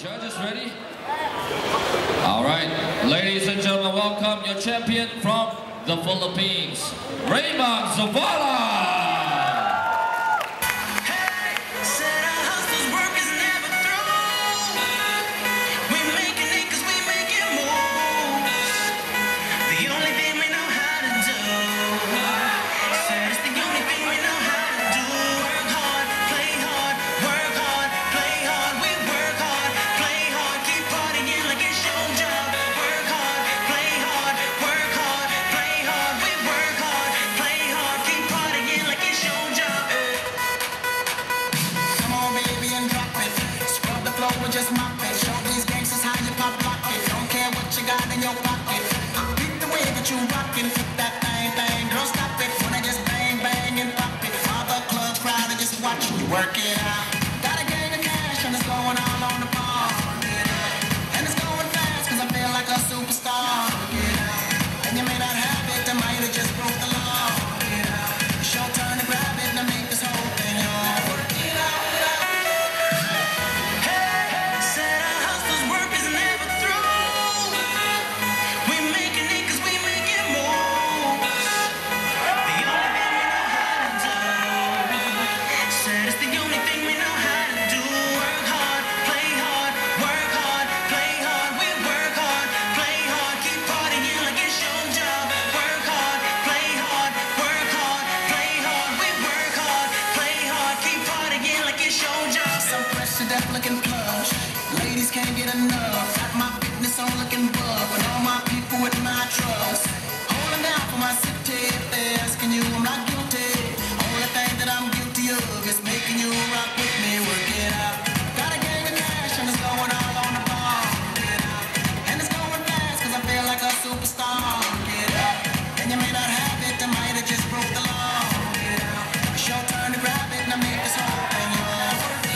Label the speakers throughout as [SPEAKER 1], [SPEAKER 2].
[SPEAKER 1] Judges ready? All right, ladies and gentlemen, welcome your champion from the Philippines, Raymond Zavala.
[SPEAKER 2] Just mop it. Show these gangsters how you pop lock it. Don't care what you got in your pocket. I beat the way that you rockin'. Flip that bang bang, girl stop it. Wanna just bang bang and pop it. All the club crowd are just watching you work it out. Got a gang of cash and it's going all on the ball. And it's going fast 'cause I feel like a superstar. And you may not have it, I might have just broke the law. It's your turn to grab it and make this whole thing yours. Looking plush, ladies can't get enough. Got my fitness on looking buff, and all my people with my trust. Holding down for my city, if they're asking you, I'm not guilty. Only thing that I'm guilty of is making you rock with me, work it out. Got a gang of cash and it's going all on the ball. And it's going fast 'cause I feel like a superstar. And you may not have it, I might have just broke the law. It's your turn to grab it and I make this whole thing yours.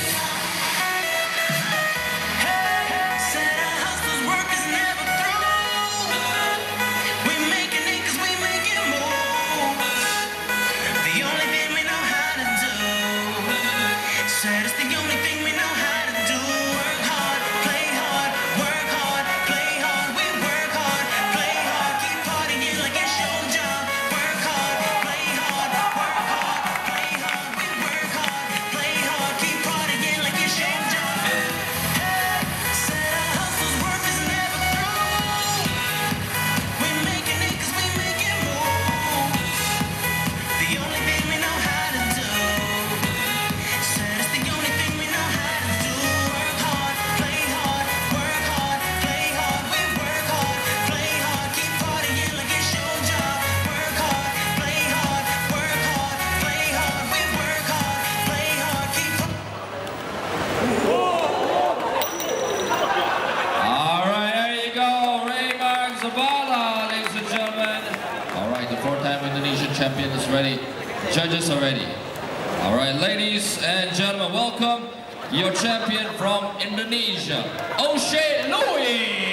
[SPEAKER 1] Ladies and gentlemen. All right, the four-time Indonesian champion is ready. Judges are ready. All right, ladies and gentlemen, welcome your champion from Indonesia, O'Shea Louis.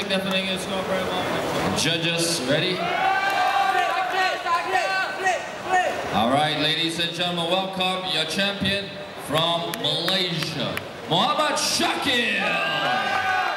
[SPEAKER 1] check definitely is going very well. Judges, ready? Alright, ladies and gentlemen, welcome your champion from Malaysia, Muhammad Shakil.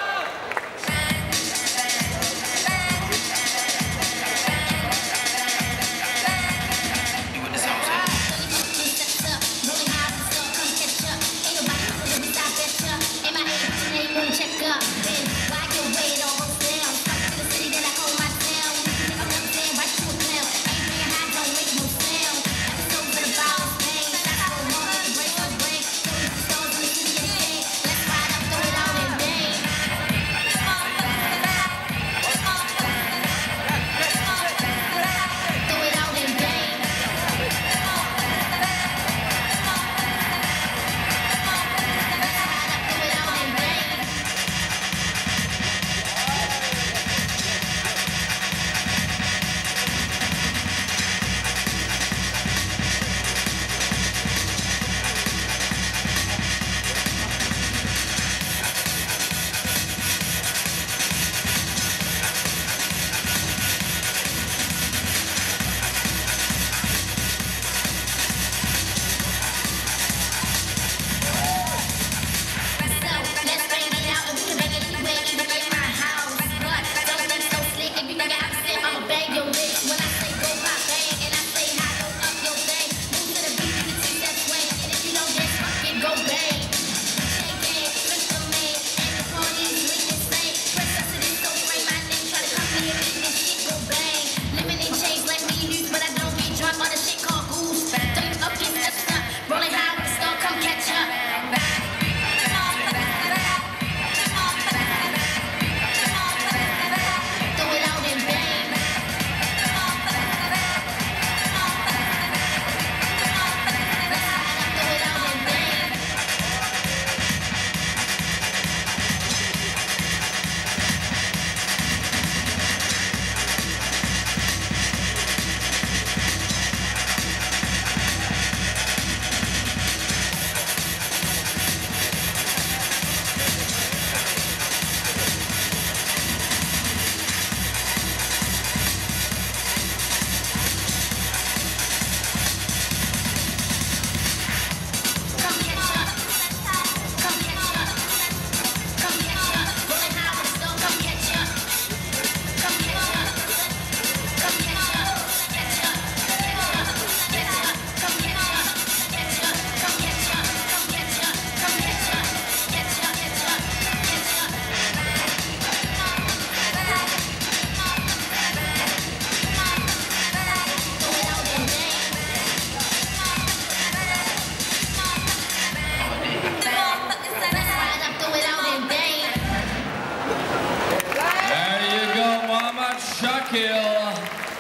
[SPEAKER 1] Shakil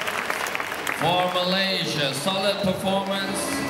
[SPEAKER 1] for Malaysia. Solid performance.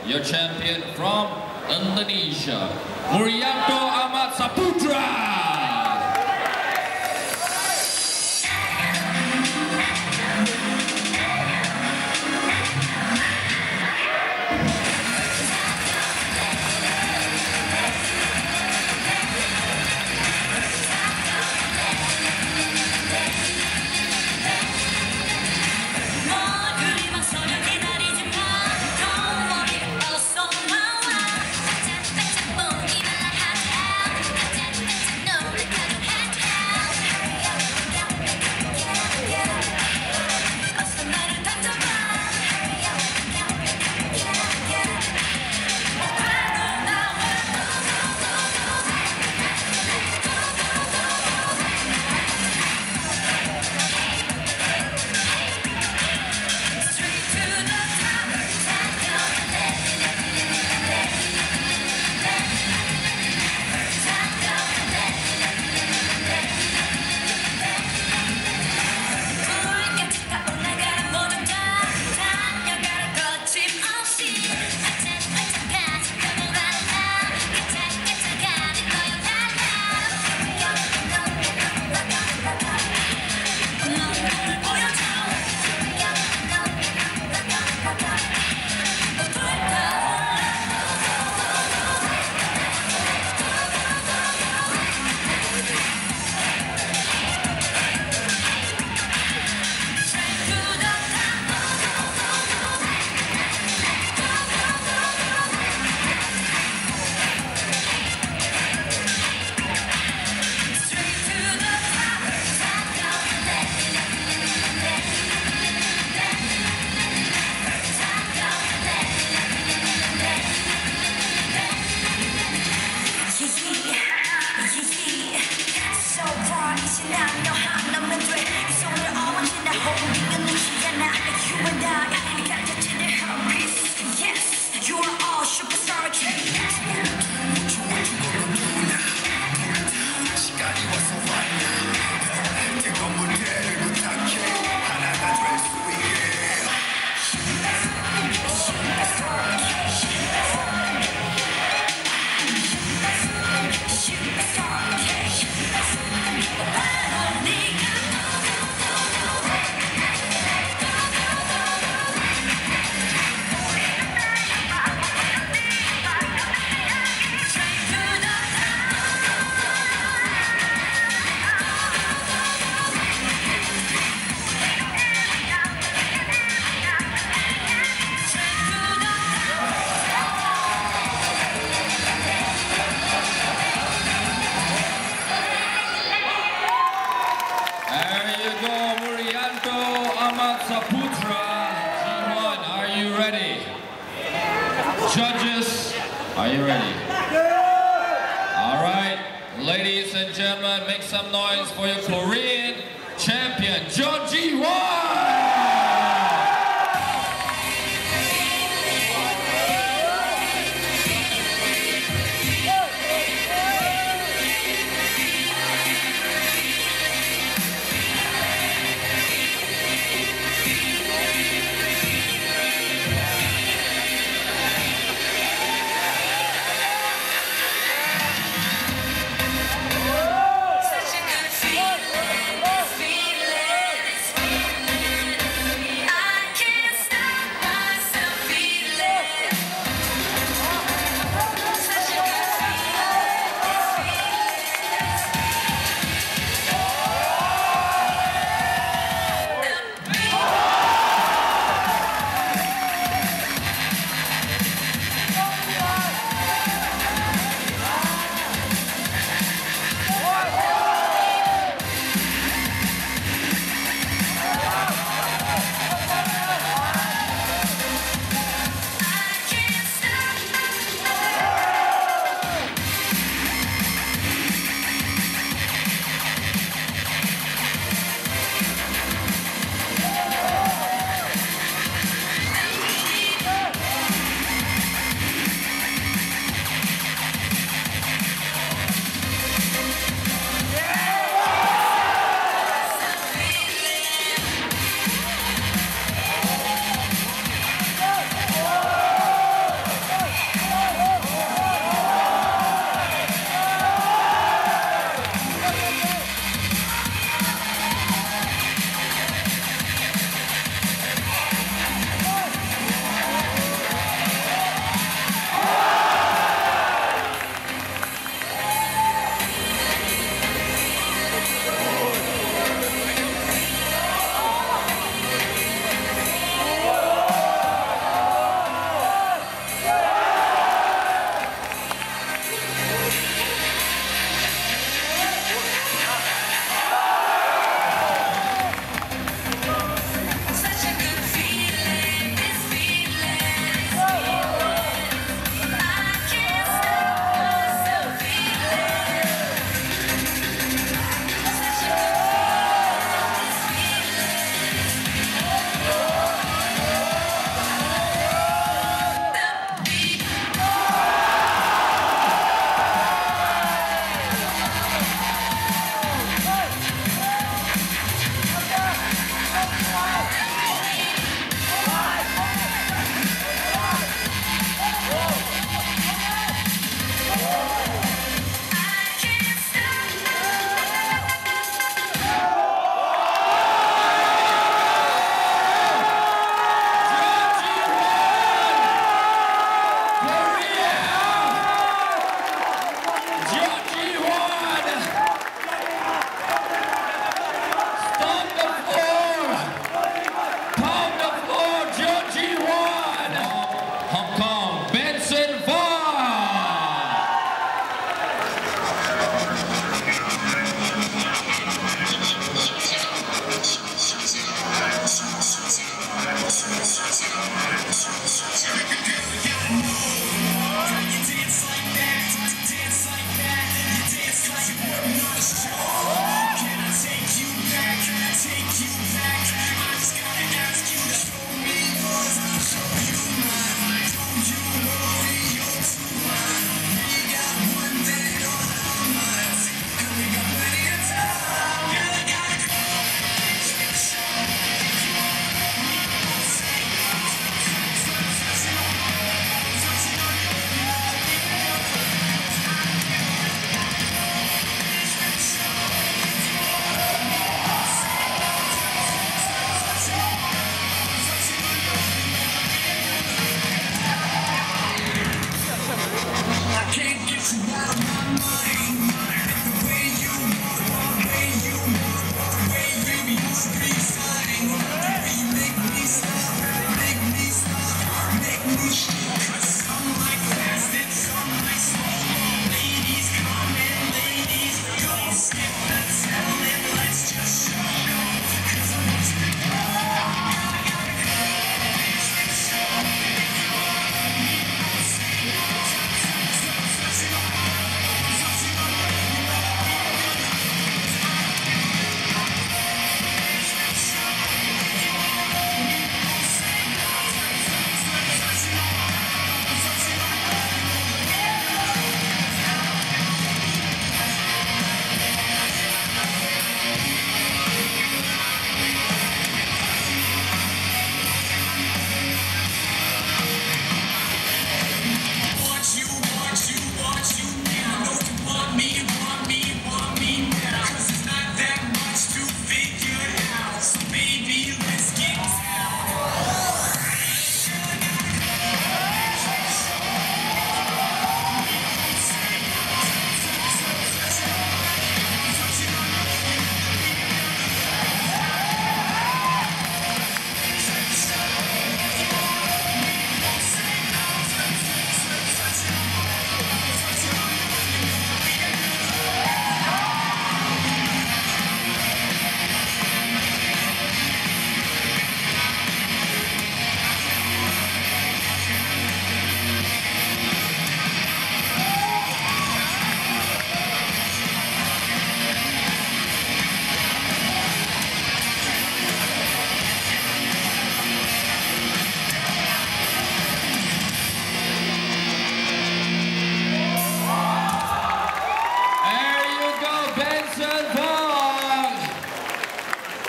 [SPEAKER 1] your champion from Indonesia, Murianto Ahmad Saputra. Saputra, G1, are you ready? Judges, are you ready? All right, ladies and gentlemen, make some noise for your Korean champion, John G1!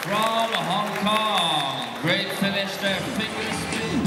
[SPEAKER 1] from Hong Kong. Great finish there, finger spin.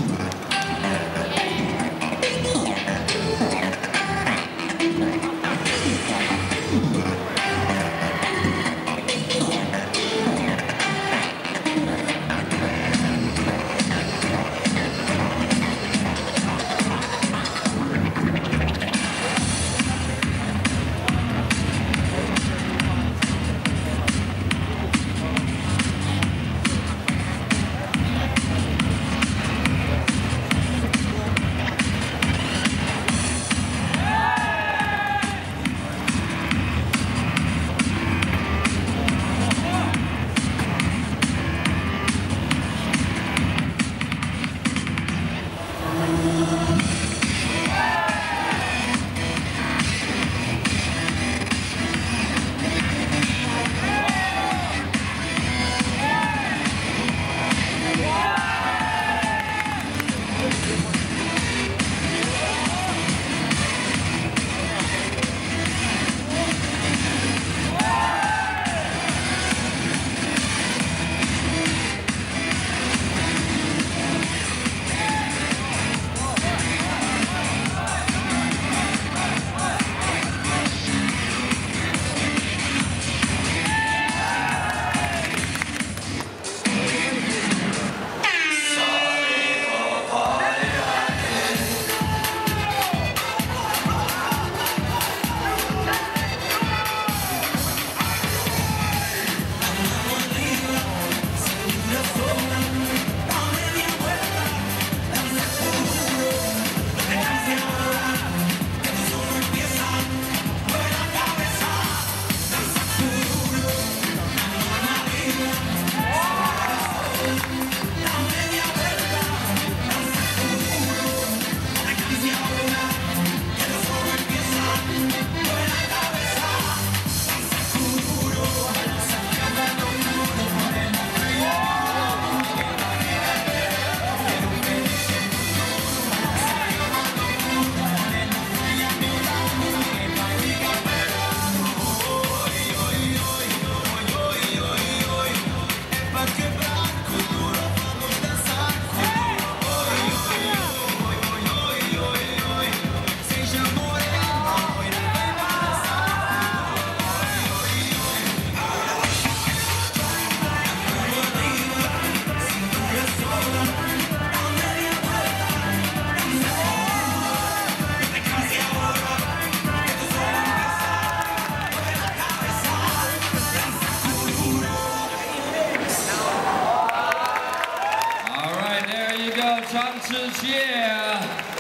[SPEAKER 1] Chan Tzu-Chia,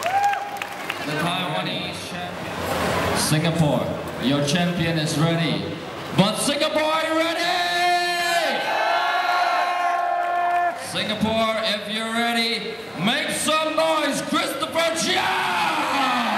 [SPEAKER 1] the Taiwanese champion. Singapore, your champion is ready. But Singapore, are you ready? Singapore, if you're ready, make some noise, Christopher Chia!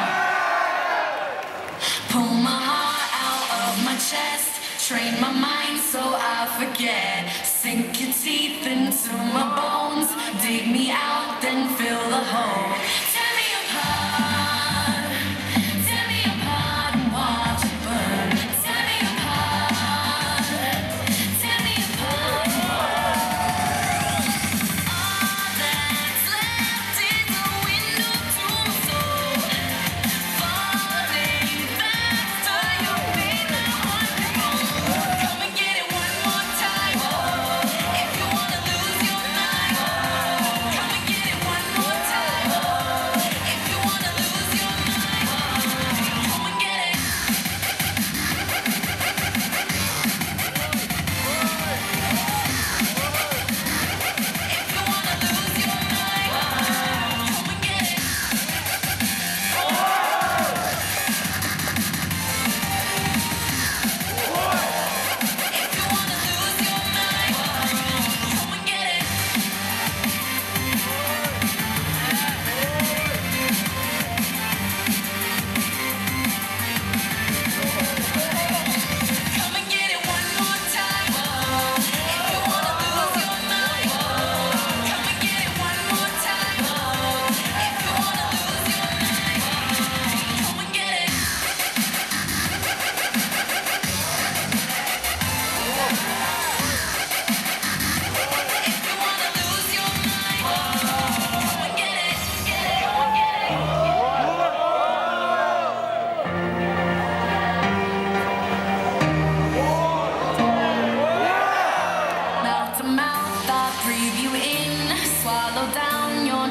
[SPEAKER 3] Pull my heart out of my chest, train my mind so I forget. Sink your teeth into my bones, dig me out, then fill the hole. Tear me apart and watch it burn. Tear me apart. All that's left is a window to my soul. Falling faster, you made my heart go. Come and get it one more time. If you wanna lose your mind, come and get it one more time.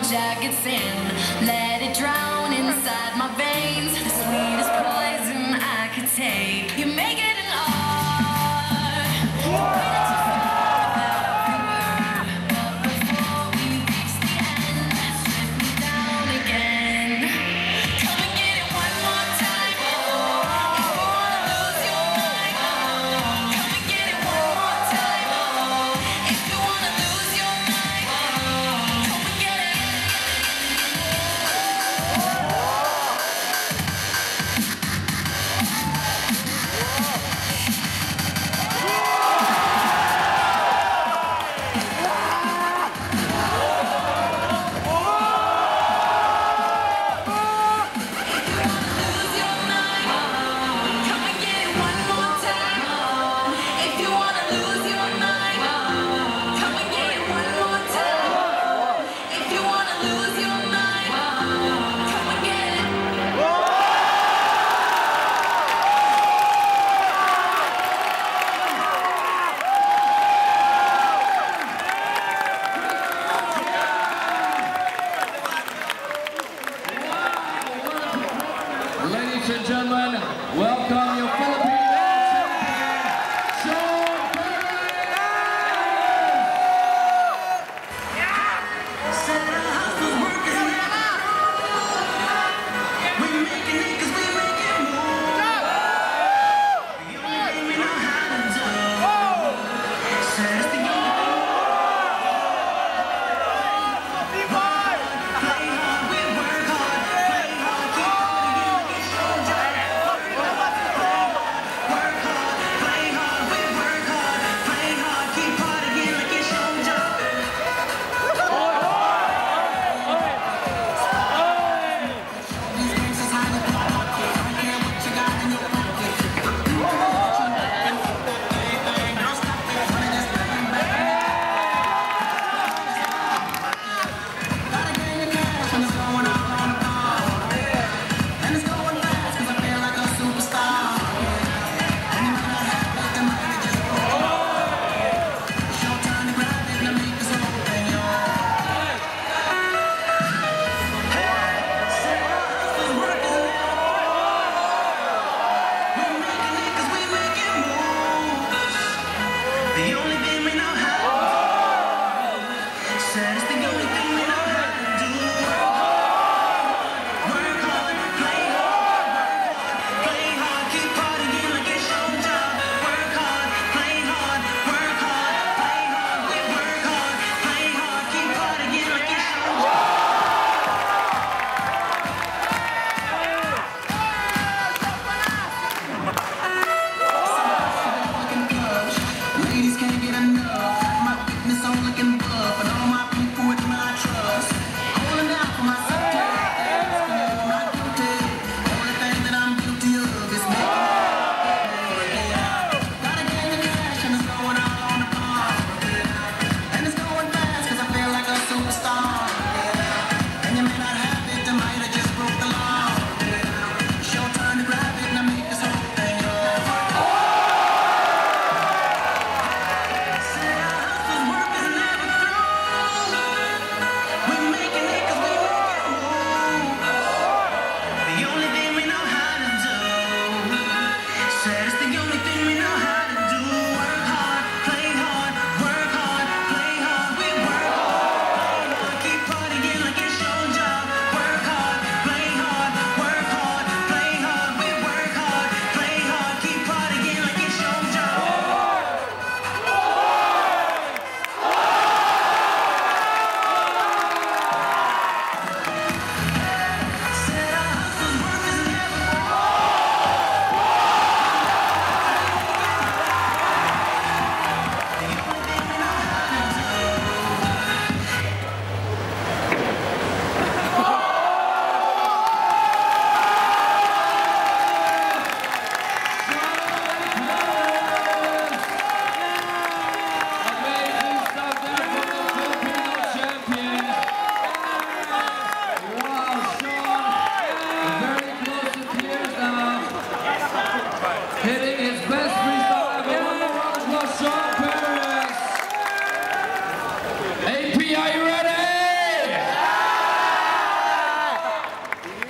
[SPEAKER 3] jagged sin. Let it drown inside my veins. The sweetest poison I could take. You make it an art. Waited to fall without a word. But before we reach the end, strip me down again. Come and get it one more time. If you wanna lose your mind, come and get it one more time. If you wanna lose your mind, come and get it.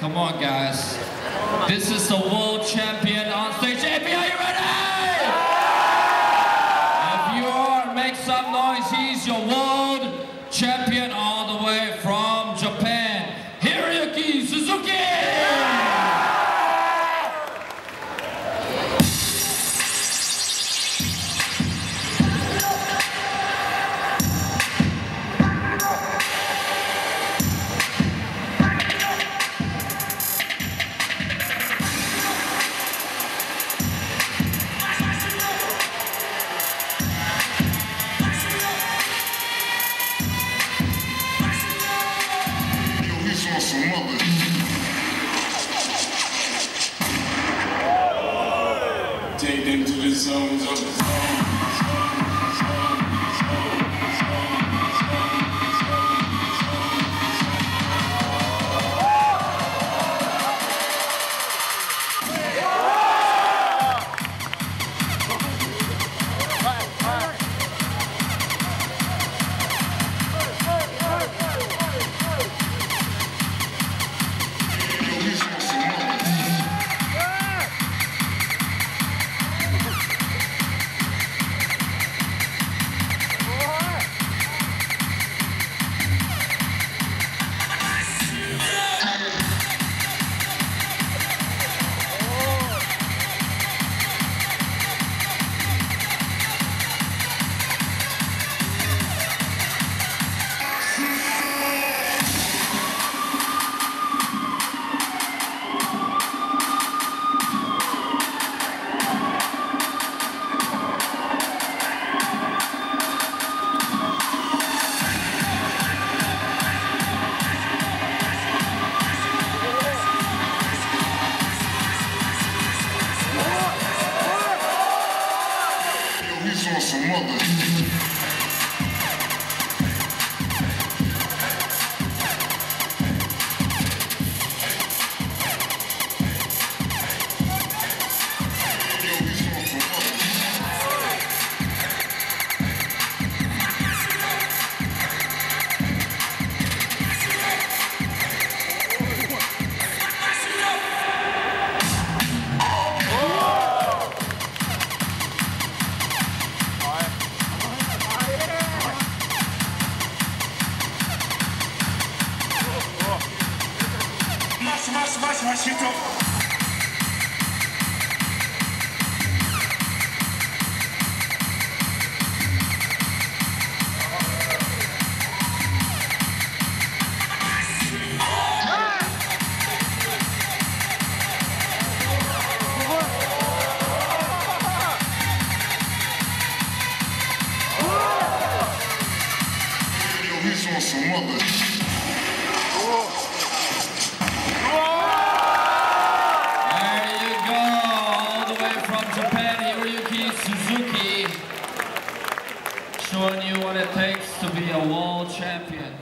[SPEAKER 1] come on, guys. This is the world champion on stage. JP, are you ready? If you are, make some noise. He's your world champion all the way from Japan, Hiroyuki Suzuki.
[SPEAKER 4] Take them to the zones of the zone.
[SPEAKER 2] On some other. He's on some other.
[SPEAKER 1] Showing you what it takes to be a world champion.